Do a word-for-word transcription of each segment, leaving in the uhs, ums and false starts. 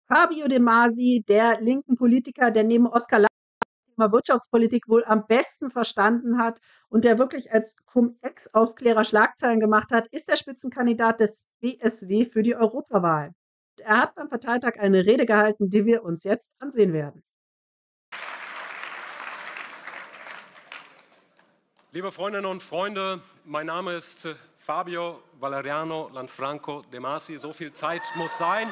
Fabio De Masi, der linken Politiker, der neben Oskar Lafontaine das Thema Wirtschaftspolitik wohl am besten verstanden hat und der wirklich als Cum-Ex-Aufklärer Schlagzeilen gemacht hat, ist der Spitzenkandidat des B S W für die Europawahl. Er hat beim Parteitag eine Rede gehalten, die wir uns jetzt ansehen werden. Liebe Freundinnen und Freunde, mein Name ist Fabio Valeriano Lanfranco De Masi. So viel Zeit muss sein.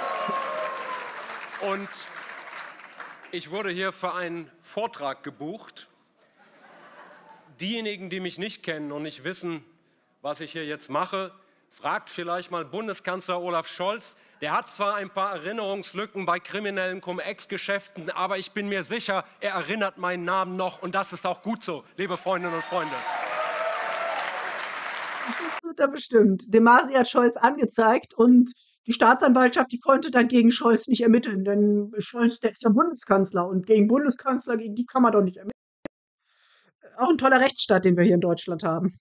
Und ich wurde hier für einen Vortrag gebucht. Diejenigen, die mich nicht kennen und nicht wissen, was ich hier jetzt mache, fragt vielleicht mal Bundeskanzler Olaf Scholz. Der hat zwar ein paar Erinnerungslücken bei kriminellen Cum-Ex-Geschäften, aber ich bin mir sicher, er erinnert meinen Namen noch. Und das ist auch gut so, liebe Freundinnen und Freunde. Das tut er bestimmt. De Masi hat Scholz angezeigt und die Staatsanwaltschaft, die konnte dann gegen Scholz nicht ermitteln, denn Scholz, der ist ja Bundeskanzler und gegen Bundeskanzler, gegen die kann man doch nicht ermitteln. Auch ein toller Rechtsstaat, den wir hier in Deutschland haben.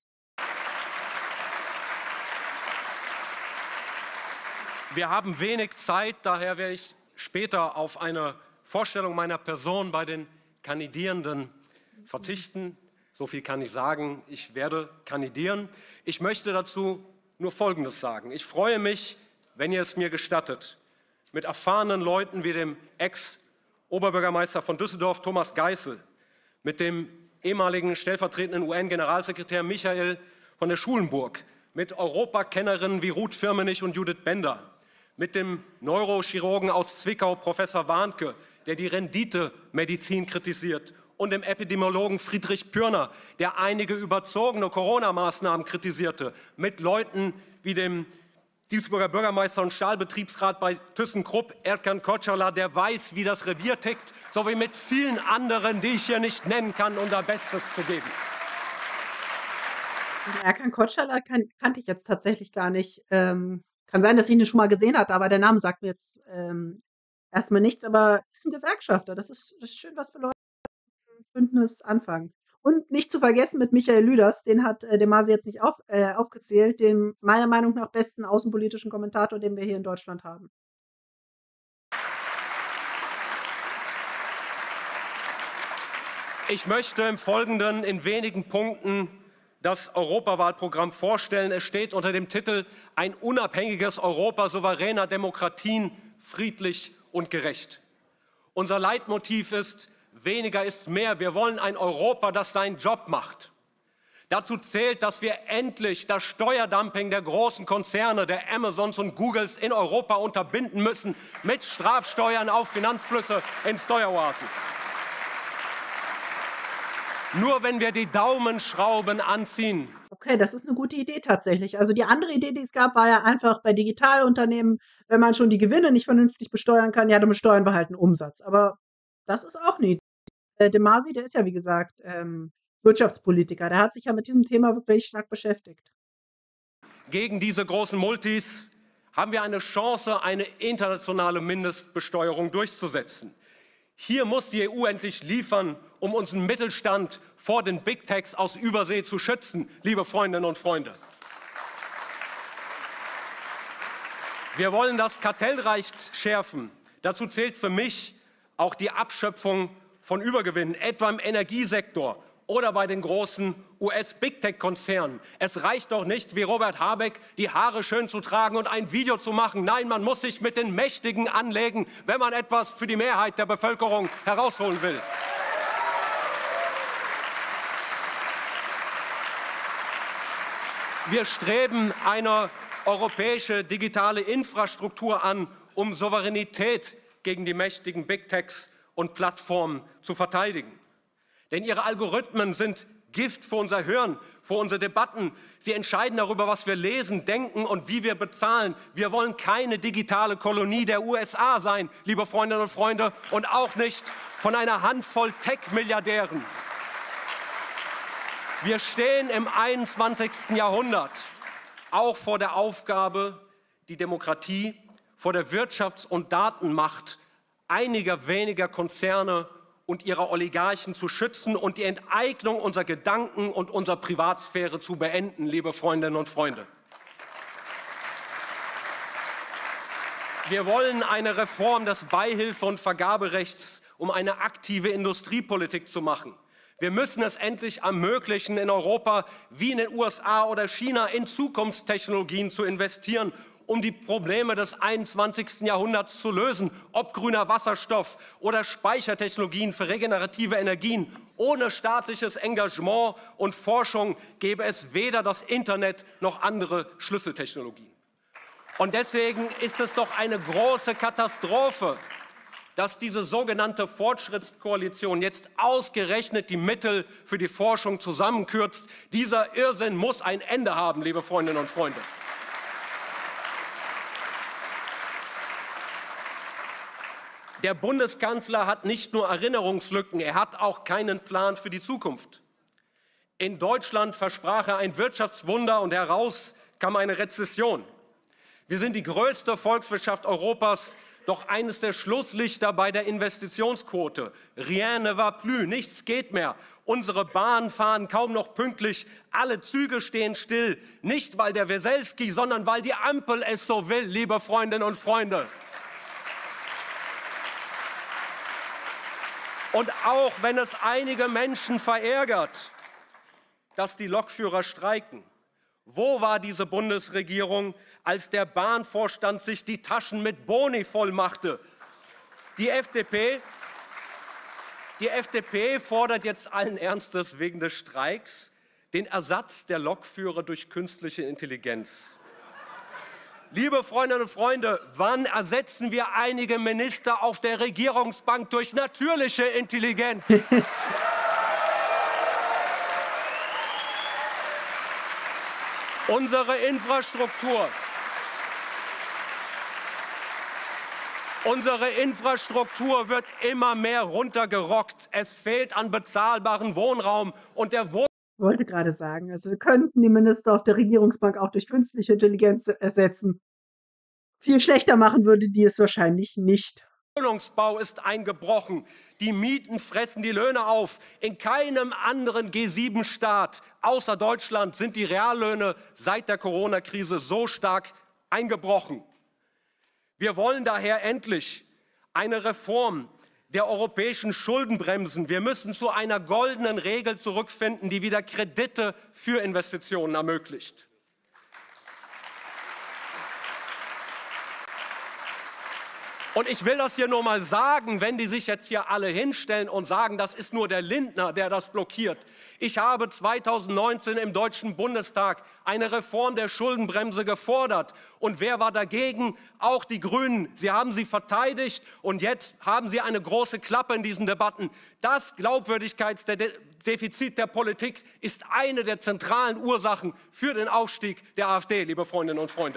Wir haben wenig Zeit, daher werde ich später auf eine Vorstellung meiner Person bei den Kandidierenden verzichten. So viel kann ich sagen, ich werde kandidieren. Ich möchte dazu nur Folgendes sagen. Ich freue mich, wenn ihr es mir gestattet, mit erfahrenen Leuten wie dem Ex-Oberbürgermeister von Düsseldorf, Thomas Geisel, mit dem ehemaligen stellvertretenden U N-Generalsekretär Michael von der Schulenburg, mit Europakennerinnen wie Ruth Firmenich und Judith Bender, mit dem Neurochirurgen aus Zwickau, Professor Warnke, der die Renditemedizin kritisiert, und dem Epidemiologen Friedrich Pürner, der einige überzogene Corona-Maßnahmen kritisierte, mit Leuten wie dem Duisburger Bürgermeister und Stahlbetriebsrat bei ThyssenKrupp, Erkan Koçala, der weiß, wie das Revier tickt, sowie mit vielen anderen, die ich hier nicht nennen kann, unser Bestes zu geben. Erkan Koçala kan kannte ich jetzt tatsächlich gar nicht. Ähm, kann sein, dass ich ihn schon mal gesehen hatte, aber der Name sagt mir jetzt ähm, erstmal nichts. Aber ist ein Gewerkschafter. Das ist, das ist schön, was für Leute mit dem Bündnis anfangen. Und nicht zu vergessen mit Michael Lüders, den hat äh, De Masi jetzt nicht auf, äh, aufgezählt, den meiner Meinung nach besten außenpolitischen Kommentator, den wir hier in Deutschland haben. Ich möchte im Folgenden in wenigen Punkten das Europawahlprogramm vorstellen. Es steht unter dem Titel „Ein unabhängiges Europa souveräner Demokratien, friedlich und gerecht“. Unser Leitmotiv ist: Weniger ist mehr. Wir wollen ein Europa, das seinen Job macht. Dazu zählt, dass wir endlich das Steuerdumping der großen Konzerne, der Amazons und Googles in Europa unterbinden müssen mit Strafsteuern auf Finanzflüsse in Steueroasen. Nur wenn wir die Daumenschrauben anziehen. Okay, das ist eine gute Idee tatsächlich. Also, die andere Idee, die es gab, war ja einfach bei Digitalunternehmen, wenn man schon die Gewinne nicht vernünftig besteuern kann, ja, dann besteuern wir halt 'n Umsatz. Aber das ist auch 'ne Idee. Äh, De Masi, der ist ja, wie gesagt, ähm, Wirtschaftspolitiker. Der hat sich ja mit diesem Thema wirklich stark beschäftigt. Gegen diese großen Multis haben wir eine Chance, eine internationale Mindestbesteuerung durchzusetzen. Hier muss die E U endlich liefern, um unseren Mittelstand vor den Big Techs aus Übersee zu schützen, liebe Freundinnen und Freunde. Wir wollen das Kartellrecht schärfen. Dazu zählt für mich auch die Abschöpfung von Übergewinnen, etwa im Energiesektor oder bei den großen U S-Big-Tech-Konzernen. Es reicht doch nicht, wie Robert Habeck, die Haare schön zu tragen und ein Video zu machen. Nein, man muss sich mit den Mächtigen anlegen, wenn man etwas für die Mehrheit der Bevölkerung herausholen will. Wir streben eine europäische digitale Infrastruktur an, um Souveränität gegen die mächtigen Big Techs und Plattformen zu verteidigen. Denn ihre Algorithmen sind Gift für unser Hirn, für unsere Debatten. Sie entscheiden darüber, was wir lesen, denken und wie wir bezahlen. Wir wollen keine digitale Kolonie der U S A sein, liebe Freundinnen und Freunde, und auch nicht von einer Handvoll Tech-Milliardären. Wir stehen im einundzwanzigsten Jahrhundert auch vor der Aufgabe, die Demokratie vor der Wirtschafts- und Datenmacht einiger weniger Konzerne und ihrer Oligarchen zu schützen und die Enteignung unserer Gedanken und unserer Privatsphäre zu beenden, liebe Freundinnen und Freunde. Wir wollen eine Reform des Beihilfe- und Vergaberechts, um eine aktive Industriepolitik zu machen. Wir müssen es endlich ermöglichen, in Europa wie in den U S A oder China in Zukunftstechnologien zu investieren, um die Probleme des einundzwanzigsten Jahrhunderts zu lösen, ob grüner Wasserstoff oder Speichertechnologien für regenerative Energien. Ohne staatliches Engagement und Forschung gäbe es weder das Internet noch andere Schlüsseltechnologien. Und deswegen ist es doch eine große Katastrophe, dass diese sogenannte Fortschrittskoalition jetzt ausgerechnet die Mittel für die Forschung zusammenkürzt. Dieser Irrsinn muss ein Ende haben, liebe Freundinnen und Freunde. Der Bundeskanzler hat nicht nur Erinnerungslücken, er hat auch keinen Plan für die Zukunft. In Deutschland versprach er ein Wirtschaftswunder und heraus kam eine Rezession. Wir sind die größte Volkswirtschaft Europas, doch eines der Schlusslichter bei der Investitionsquote. Rien ne va plus, nichts geht mehr. Unsere Bahnen fahren kaum noch pünktlich, alle Züge stehen still. Nicht, weil der Weselski, sondern weil die Ampel es so will, liebe Freundinnen und Freunde. Und auch wenn es einige Menschen verärgert, dass die Lokführer streiken, wo war diese Bundesregierung, als der Bahnvorstand sich die Taschen mit Boni vollmachte? Die F D P, die F D P fordert jetzt allen Ernstes wegen des Streiks den Ersatz der Lokführer durch künstliche Intelligenz. Liebe Freundinnen und Freunde, wann ersetzen wir einige Minister auf der Regierungsbank durch natürliche Intelligenz? Unsere Infrastruktur, unsere Infrastruktur wird immer mehr runtergerockt. Es fehlt an bezahlbarem Wohnraum und der Wohn Ich wollte gerade sagen, also wir könnten die Minister auf der Regierungsbank auch durch künstliche Intelligenz ersetzen. Viel schlechter machen würde die es wahrscheinlich nicht. Wohnungsbau ist eingebrochen. Die Mieten fressen die Löhne auf. In keinem anderen G sieben Staat außer Deutschland sind die Reallöhne seit der Corona-Krise so stark eingebrochen. Wir wollen daher endlich eine Reform der europäischen Schuldenbremsen. Wir müssen zu einer goldenen Regel zurückfinden, die wieder Kredite für Investitionen ermöglicht. Und ich will das hier nur mal sagen, wenn die sich jetzt hier alle hinstellen und sagen, das ist nur der Lindner, der das blockiert. Ich habe zweitausendneunzehn im Deutschen Bundestag eine Reform der Schuldenbremse gefordert. Und wer war dagegen? Auch die Grünen. Sie haben sie verteidigt und jetzt haben sie eine große Klappe in diesen Debatten. Das Glaubwürdigkeitsdefizit der Politik ist eine der zentralen Ursachen für den Aufstieg der AfD, liebe Freundinnen und Freunde.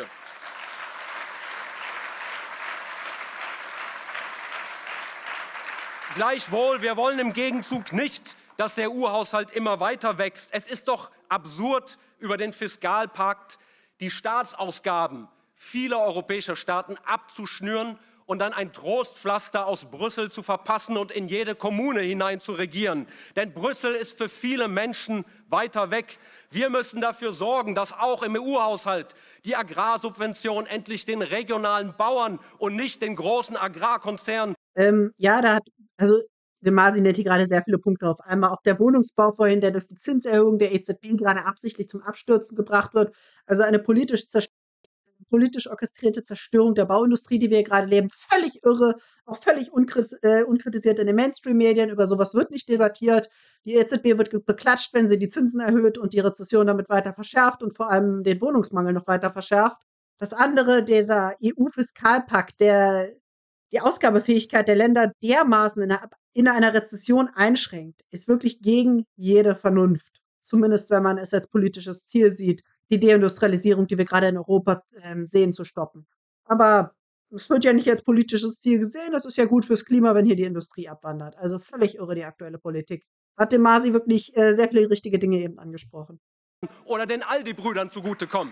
Gleichwohl, wir wollen im Gegenzug nicht, dass der E U-Haushalt immer weiter wächst. Es ist doch absurd, über den Fiskalpakt die Staatsausgaben vieler europäischer Staaten abzuschnüren und dann ein Trostpflaster aus Brüssel zu verpassen und in jede Kommune hinein zu regieren. Denn Brüssel ist für viele Menschen weiter weg. Wir müssen dafür sorgen, dass auch im E U-Haushalt die Agrarsubvention endlich den regionalen Bauern und nicht den großen Agrarkonzernen. Ähm, ja, da hat, also De Masi nennt hier gerade sehr viele Punkte auf einmal. Auch der Wohnungsbau vorhin, der durch die Zinserhöhung der E Z B gerade absichtlich zum Abstürzen gebracht wird. Also eine politisch, politisch orchestrierte Zerstörung der Bauindustrie, die wir hier gerade leben. Völlig irre, auch völlig unkris äh, unkritisiert in den Mainstream-Medien. Über sowas wird nicht debattiert. Die E Z B wird beklatscht, wenn sie die Zinsen erhöht und die Rezession damit weiter verschärft und vor allem den Wohnungsmangel noch weiter verschärft. Das andere, dieser E U-Fiskalpakt, der die Ausgabefähigkeit der Länder dermaßen in einer, in einer Rezession einschränkt, ist wirklich gegen jede Vernunft. Zumindest wenn man es als politisches Ziel sieht, die Deindustrialisierung, die wir gerade in Europa ähm, sehen, zu stoppen. Aber es wird ja nicht als politisches Ziel gesehen. Das ist ja gut fürs Klima, wenn hier die Industrie abwandert. Also völlig irre die aktuelle Politik. Hat dem Masi wirklich äh, sehr viele richtige Dinge eben angesprochen. Oder den Aldi-Brüdern zugutekommen.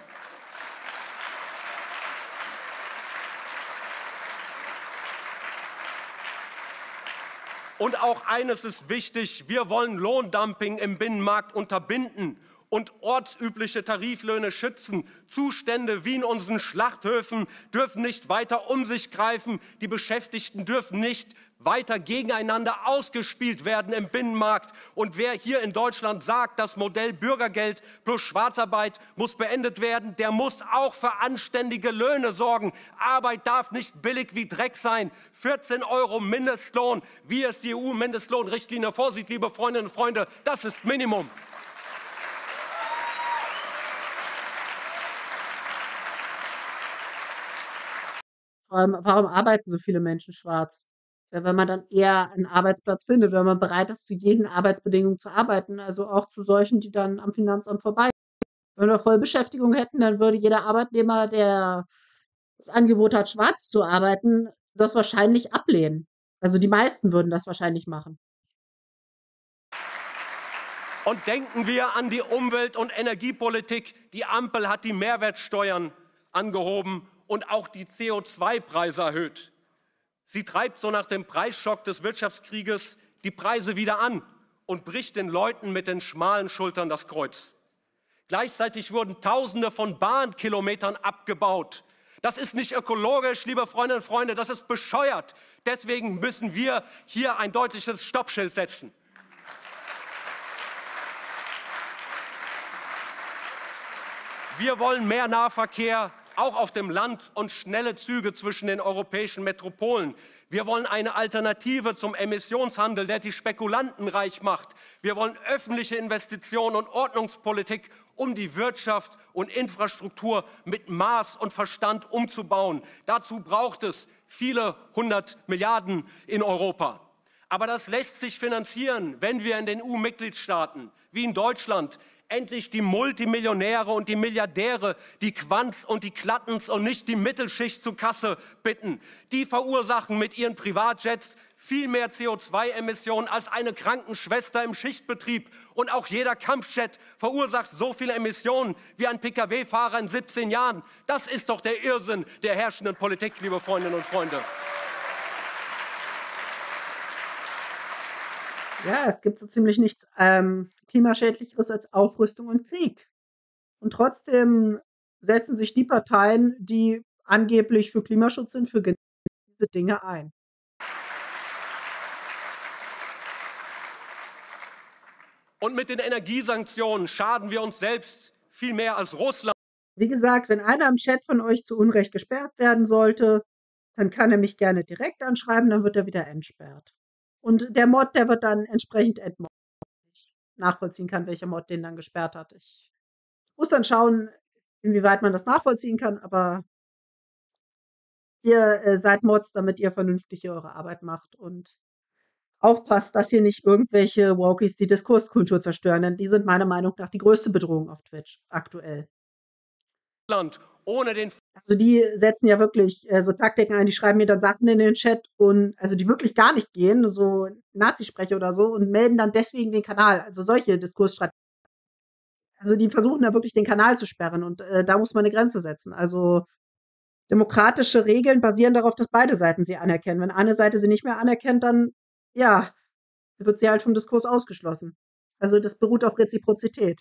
Und auch eines ist wichtig, wir wollen Lohndumping im Binnenmarkt unterbinden und ortsübliche Tariflöhne schützen. Zustände wie in unseren Schlachthöfen dürfen nicht weiter um sich greifen. Die Beschäftigten dürfen nicht weiter gegeneinander ausgespielt werden im Binnenmarkt. Und wer hier in Deutschland sagt, das Modell Bürgergeld plus Schwarzarbeit muss beendet werden, der muss auch für anständige Löhne sorgen. Arbeit darf nicht billig wie Dreck sein. vierzehn Euro Mindestlohn, wie es die E U-Mindestlohnrichtlinie vorsieht, liebe Freundinnen und Freunde, das ist Minimum. Vor allem, warum arbeiten so viele Menschen schwarz? Ja, wenn man dann eher einen Arbeitsplatz findet, wenn man bereit ist, zu jeden Arbeitsbedingungen zu arbeiten, also auch zu solchen, die dann am Finanzamt vorbei. Wenn wir Vollbeschäftigung hätten, dann würde jeder Arbeitnehmer, der das Angebot hat, schwarz zu arbeiten, das wahrscheinlich ablehnen. Also die meisten würden das wahrscheinlich machen. Und denken wir an die Umwelt- und Energiepolitik. Die Ampel hat die Mehrwertsteuern angehoben und auch die C O zwei Preise erhöht. Sie treibt so nach dem Preisschock des Wirtschaftskrieges die Preise wieder an und bricht den Leuten mit den schmalen Schultern das Kreuz. Gleichzeitig wurden Tausende von Bahnkilometern abgebaut. Das ist nicht ökologisch, liebe Freundinnen und Freunde, das ist bescheuert. Deswegen müssen wir hier ein deutliches Stoppschild setzen. Wir wollen mehr Nahverkehr, auch auf dem Land, und schnelle Züge zwischen den europäischen Metropolen. Wir wollen eine Alternative zum Emissionshandel, der die Spekulanten reich macht. Wir wollen öffentliche Investitionen und Ordnungspolitik, um die Wirtschaft und Infrastruktur mit Maß und Verstand umzubauen. Dazu braucht es viele hundert Milliarden in Europa. Aber das lässt sich finanzieren, wenn wir in den E U-Mitgliedstaaten wie in Deutschland endlich die Multimillionäre und die Milliardäre, die Quants und die Klattens und nicht die Mittelschicht zur Kasse bitten. Die verursachen mit ihren Privatjets viel mehr C O zwei Emissionen als eine Krankenschwester im Schichtbetrieb. Und auch jeder Kampfjet verursacht so viele Emissionen wie ein Pkw-Fahrer in siebzehn Jahren. Das ist doch der Irrsinn der herrschenden Politik, liebe Freundinnen und Freunde. Ja, es gibt so ziemlich nichts ähm, klimaschädlicheres als Aufrüstung und Krieg. Und trotzdem setzen sich die Parteien, die angeblich für Klimaschutz sind, für genau diese Dinge ein. Und mit den Energiesanktionen schaden wir uns selbst viel mehr als Russland. Wie gesagt, wenn einer im Chat von euch zu Unrecht gesperrt werden sollte, dann kann er mich gerne direkt anschreiben, dann wird er wieder entsperrt. Und der Mod, der wird dann entsprechend entmoddet. Ich nachvollziehen kann, welcher Mod den dann gesperrt hat. Ich muss dann schauen, inwieweit man das nachvollziehen kann, aber ihr äh, seid Mods, damit ihr vernünftig eure Arbeit macht und aufpasst, dass hier nicht irgendwelche Wokies die Diskurskultur zerstören, denn die sind meiner Meinung nach die größte Bedrohung auf Twitch aktuell. Ohne den Also die setzen ja wirklich äh, so Taktiken ein, die schreiben mir dann Sachen in den Chat und also die wirklich gar nicht gehen, so Nazisprecher oder so, und melden dann deswegen den Kanal. Also solche Diskursstrategien. Also die versuchen da wirklich den Kanal zu sperren und äh, da muss man eine Grenze setzen. Also demokratische Regeln basieren darauf, dass beide Seiten sie anerkennen. Wenn eine Seite sie nicht mehr anerkennt, dann ja, wird sie halt vom Diskurs ausgeschlossen. Also das beruht auf Reziprozität.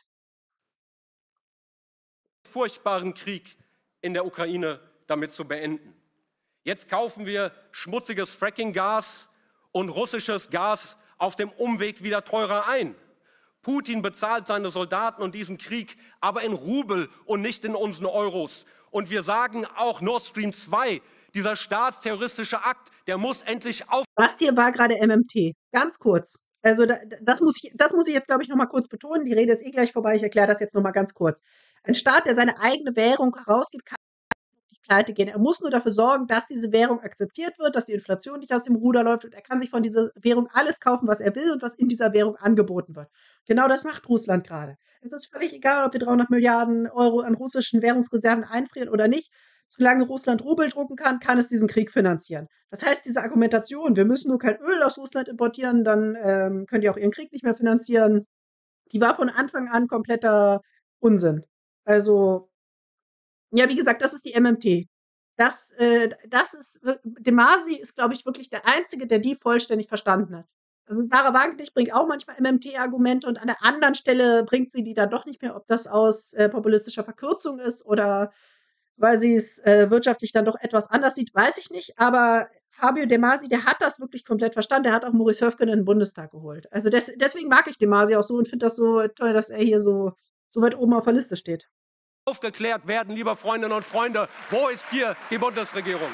furchtbaren Krieg in der Ukraine damit zu beenden. Jetzt kaufen wir schmutziges Fracking-Gas und russisches Gas auf dem Umweg wieder teurer ein. Putin bezahlt seine Soldaten und diesen Krieg aber in Rubel und nicht in unseren Euros. Und wir sagen auch Nord Stream zwei, dieser staatsterroristische Akt, der muss endlich auf... Das hier war gerade M M T. Ganz kurz. Also da, das, muss ich, das muss ich jetzt, glaube ich, noch mal kurz betonen. Die Rede ist eh gleich vorbei. Ich erkläre das jetzt noch mal ganz kurz. Ein Staat, der seine eigene Währung herausgibt, kann nicht pleite gehen. Er muss nur dafür sorgen, dass diese Währung akzeptiert wird, dass die Inflation nicht aus dem Ruder läuft und er kann sich von dieser Währung alles kaufen, was er will und was in dieser Währung angeboten wird. Genau das macht Russland gerade. Es ist völlig egal, ob wir dreihundert Milliarden Euro an russischen Währungsreserven einfrieren oder nicht. Solange Russland Rubel drucken kann, kann es diesen Krieg finanzieren. Das heißt, diese Argumentation, wir müssen nur kein Öl aus Russland importieren, dann ähm, können die auch ihren Krieg nicht mehr finanzieren, die war von Anfang an kompletter Unsinn. Also, ja, wie gesagt, das ist die M M T. Das, äh, das ist, De Masi ist, glaube ich, wirklich der Einzige, der die vollständig verstanden hat. Also, Sarah Wagenknecht bringt auch manchmal M M T-Argumente und an der anderen Stelle bringt sie die dann doch nicht mehr. Ob das aus, äh, populistischer Verkürzung ist oder weil sie's, äh, wirtschaftlich dann doch etwas anders sieht, weiß ich nicht. Aber Fabio De Masi, der hat das wirklich komplett verstanden. Der hat auch Maurice Höfgen in den Bundestag geholt. Also, des deswegen mag ich De Masi auch so und finde das so toll, dass er hier so so weit oben auf der Liste steht. Aufgeklärt werden, liebe Freundinnen und Freunde, wo ist hier die Bundesregierung?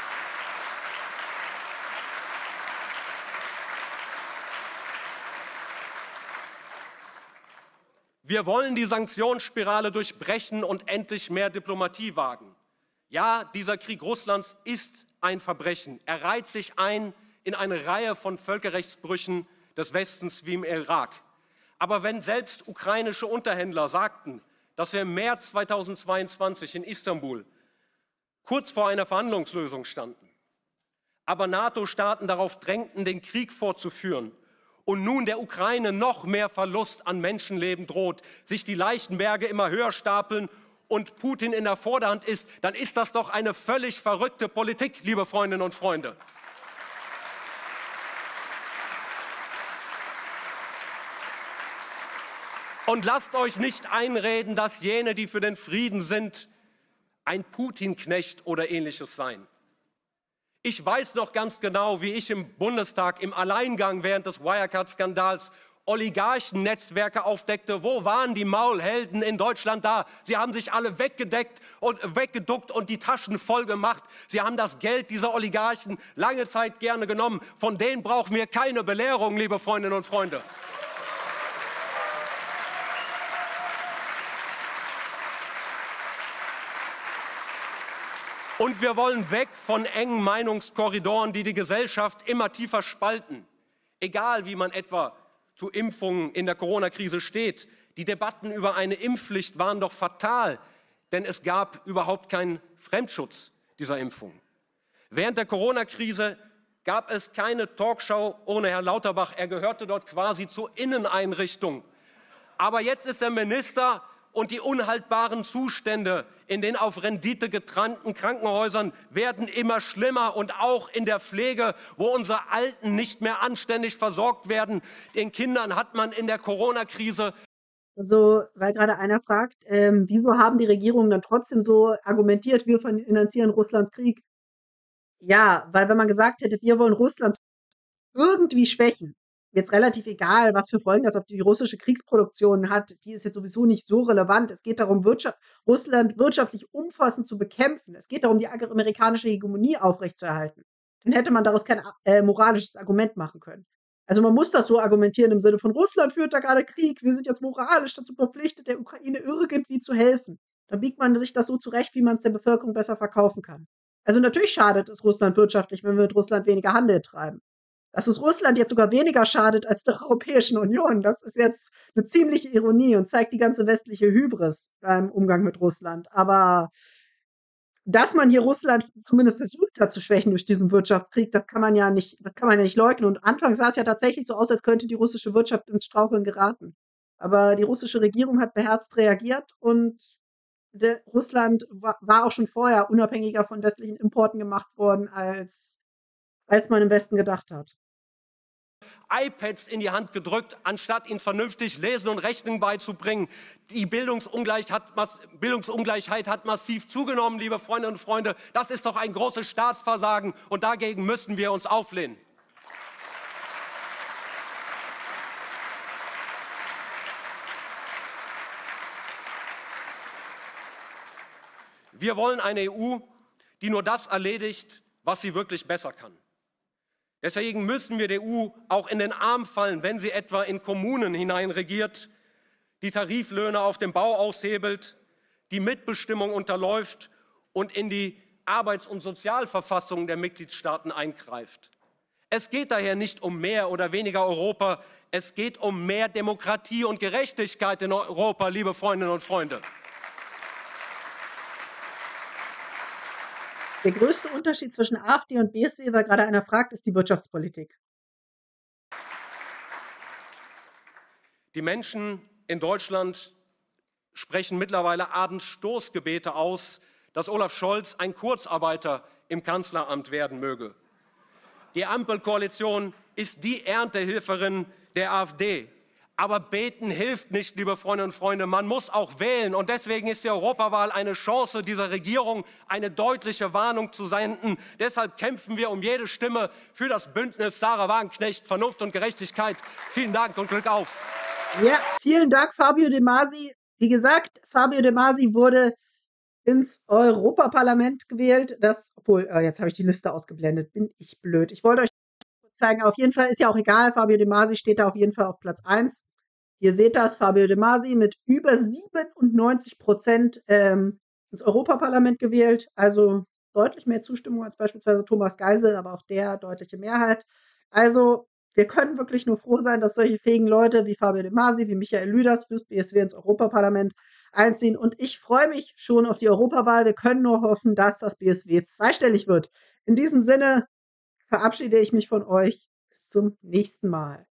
Wir wollen die Sanktionsspirale durchbrechen und endlich mehr Diplomatie wagen. Ja, dieser Krieg Russlands ist ein Verbrechen. Er reiht sich ein in eine Reihe von Völkerrechtsbrüchen des Westens wie im Irak. Aber wenn selbst ukrainische Unterhändler sagten, dass wir im März zweitausendzweiundzwanzig in Istanbul kurz vor einer Verhandlungslösung standen, aber NATO-Staaten darauf drängten, den Krieg fortzuführen, und nun der Ukraine noch mehr Verlust an Menschenleben droht, sich die Leichenberge immer höher stapeln und Putin in der Vorderhand ist, dann ist das doch eine völlig verrückte Politik, liebe Freundinnen und Freunde. Und lasst euch nicht einreden, dass jene, die für den Frieden sind, ein Putin-Knecht oder Ähnliches seien. Ich weiß noch ganz genau, wie ich im Bundestag im Alleingang während des Wirecard-Skandals Oligarchen-Netzwerke aufdeckte. Wo waren die Maulhelden in Deutschland da? Sie haben sich alle weggedeckt und weggeduckt und die Taschen voll gemacht. Sie haben das Geld dieser Oligarchen lange Zeit gerne genommen. Von denen brauchen wir keine Belehrung, liebe Freundinnen und Freunde. Und wir wollen weg von engen Meinungskorridoren, die die Gesellschaft immer tiefer spalten. Egal, wie man etwa zu Impfungen in der Corona-Krise steht. Die Debatten über eine Impfpflicht waren doch fatal, denn es gab überhaupt keinen Fremdschutz dieser Impfung. Während der Corona-Krise gab es keine Talkshow ohne Herrn Lauterbach. Er gehörte dort quasi zur Inneneinrichtung. Aber jetzt ist er Minister und die unhaltbaren Zustände in den auf Rendite getrannten Krankenhäusern werden immer schlimmer und auch in der Pflege, wo unsere Alten nicht mehr anständig versorgt werden. Den Kindern hat man in der Corona-Krise. Also, weil gerade einer fragt, ähm, wieso haben die Regierungen dann trotzdem so argumentiert, wir finanzieren Russlands Krieg? Ja, weil wenn man gesagt hätte, wir wollen Russlands irgendwie schwächen, jetzt relativ egal, was für Folgen das auf die russische Kriegsproduktion hat, die ist jetzt sowieso nicht so relevant. Es geht darum, Wirtschaft, Russland wirtschaftlich umfassend zu bekämpfen. Es geht darum, die amerikanische Hegemonie aufrechtzuerhalten. Dann hätte man daraus kein äh, moralisches Argument machen können. Also man muss das so argumentieren im Sinne von Russland führt da gerade Krieg, wir sind jetzt moralisch dazu verpflichtet, der Ukraine irgendwie zu helfen. Dann biegt man sich das so zurecht, wie man es der Bevölkerung besser verkaufen kann. Also natürlich schadet es Russland wirtschaftlich, wenn wir mit Russland weniger Handel treiben. Dass es Russland jetzt sogar weniger schadet als der Europäischen Union, das ist jetzt eine ziemliche Ironie und zeigt die ganze westliche Hybris beim Umgang mit Russland. Aber dass man hier Russland zumindest versucht hat zu schwächen durch diesen Wirtschaftskrieg, das kann man ja nicht, das kann man ja nicht leugnen. Und anfangs sah es ja tatsächlich so aus, als könnte die russische Wirtschaft ins Straucheln geraten. Aber die russische Regierung hat beherzt reagiert und der, Russland war, war auch schon vorher unabhängiger von westlichen Importen gemacht worden, als, als man im Westen gedacht hat. iPads in die Hand gedrückt, anstatt ihnen vernünftig Lesen und Rechnen beizubringen. Die Bildungsungleichheit hat, Bildungsungleichheit hat massiv zugenommen, liebe Freundinnen und Freunde. Das ist doch ein großes Staatsversagen und dagegen müssen wir uns auflehnen. Wir wollen eine E U, die nur das erledigt, was sie wirklich besser kann. Deswegen müssen wir der E U auch in den Arm fallen, wenn sie etwa in Kommunen hinein regiert, die Tariflöhne auf dem Bau aushebelt, die Mitbestimmung unterläuft und in die Arbeits- und Sozialverfassungen der Mitgliedstaaten eingreift. Es geht daher nicht um mehr oder weniger Europa, es geht um mehr Demokratie und Gerechtigkeit in Europa, liebe Freundinnen und Freunde. Der größte Unterschied zwischen AfD und B S W, weil gerade einer fragt, ist die Wirtschaftspolitik. Die Menschen in Deutschland sprechen mittlerweile abends Stoßgebete aus, dass Olaf Scholz ein Kurzarbeiter im Kanzleramt werden möge. die Ampelkoalition ist die Erntehelferin der AfD. Aber beten hilft nicht, liebe Freundinnen und Freunde. Man muss auch wählen. Und deswegen ist die Europawahl eine Chance dieser Regierung, eine deutliche Warnung zu senden. Deshalb kämpfen wir um jede Stimme für das Bündnis Sarah Wagenknecht, Vernunft und Gerechtigkeit. Vielen Dank und Glück auf. Ja, vielen Dank, Fabio De Masi. Wie gesagt, Fabio De Masi wurde ins Europaparlament gewählt. Das, obwohl, äh, jetzt habe ich die Liste ausgeblendet. Bin ich blöd. Ich wollte euch zeigen. Auf jeden Fall ist ja auch egal. Fabio De Masi steht da auf jeden Fall auf Platz eins. Ihr seht das, Fabio De Masi mit über siebenundneunzig Prozent ähm, ins Europaparlament gewählt. Also deutlich mehr Zustimmung als beispielsweise Thomas Geisel, aber auch der deutliche Mehrheit. Also wir können wirklich nur froh sein, dass solche fähigen Leute wie Fabio De Masi, wie Michael Lüders fürs B S W ins Europaparlament einziehen. Und ich freue mich schon auf die Europawahl. Wir können nur hoffen, dass das B S W zweistellig wird. In diesem Sinne verabschiede ich mich von euch. Bis zum nächsten Mal.